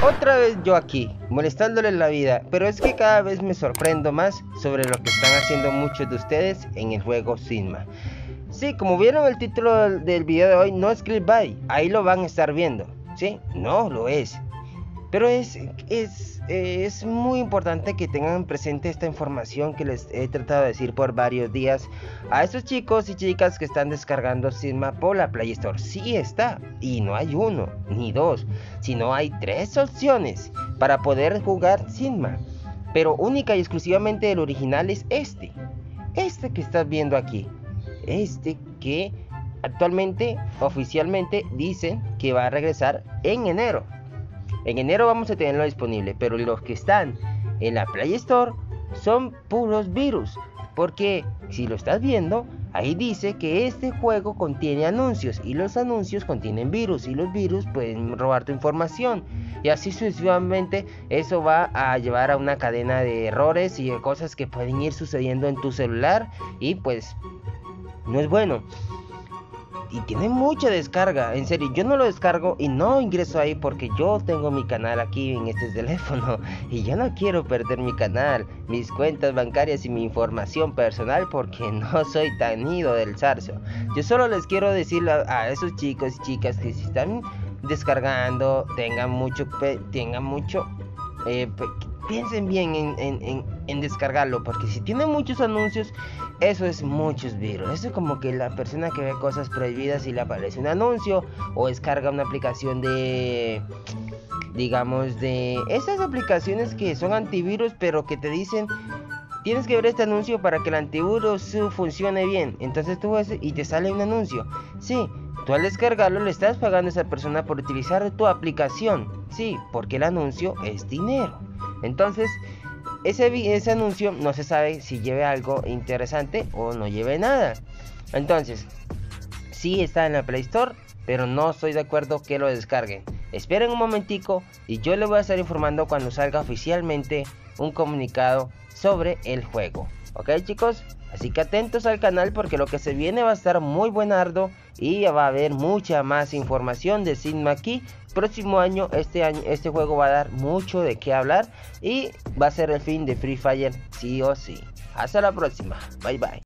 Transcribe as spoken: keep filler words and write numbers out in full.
Otra vez yo aquí, molestándoles la vida, pero es que cada vez me sorprendo más sobre lo que están haciendo muchos de ustedes en el juego Sigma. Sí, como vieron el título del, del video de hoy, no es clickbait, ahí lo van a estar viendo, ¿sí? No lo es. Pero es, es, es muy importante que tengan presente esta información que les he tratado de decir por varios días a esos chicos y chicas que están descargando Sigma por la Play Store. Sí está, y no hay uno, ni dos, sino hay tres opciones para poder jugar Sigma. Pero única y exclusivamente el original es este, este que estás viendo aquí, este que actualmente, oficialmente dicen que va a regresar en enero. En enero vamos a tenerlo disponible, pero los que están en la Play Store son puros virus. Porque si lo estás viendo, ahí dice que este juego contiene anuncios y los anuncios contienen virus y los virus pueden robar tu información. Y así sucesivamente eso va a llevar a una cadena de errores y de cosas que pueden ir sucediendo en tu celular y pues no es bueno. Y tiene mucha descarga, en serio, yo no lo descargo y no ingreso ahí porque yo tengo mi canal aquí en este teléfono y yo no quiero perder mi canal, mis cuentas bancarias y mi información personal porque no soy tan ido del zarzo. Yo solo les quiero decir a, a esos chicos y chicas que si están descargando, tengan mucho, tengan mucho, eh, piensen bien en, en, en, en descargarlo, porque si tiene muchos anuncios, eso es muchos virus. Eso es como que la persona que ve cosas prohibidas y le aparece un anuncio, o descarga una aplicación de, digamos, de esas aplicaciones que son antivirus, pero que te dicen tienes que ver este anuncio para que el antivirus funcione bien. Entonces tú ves y te sale un anuncio. Sí, tú al descargarlo le estás pagando a esa persona por utilizar tu aplicación. Sí, porque el anuncio es dinero. Entonces ese, ese anuncio no se sabe si lleve algo interesante o no lleve nada. Entonces sí está en la Play Store, pero no estoy de acuerdo que lo descarguen. Esperen un momentico y yo les voy a estar informando cuando salga oficialmente un comunicado sobre el juego. Ok, chicos, así que atentos al canal porque lo que se viene va a estar muy buenardo y va a haber mucha más información de Sigma aquí. Próximo año, este año, este juego va a dar mucho de qué hablar y va a ser el fin de Free Fire sí o sí. Hasta la próxima, bye bye.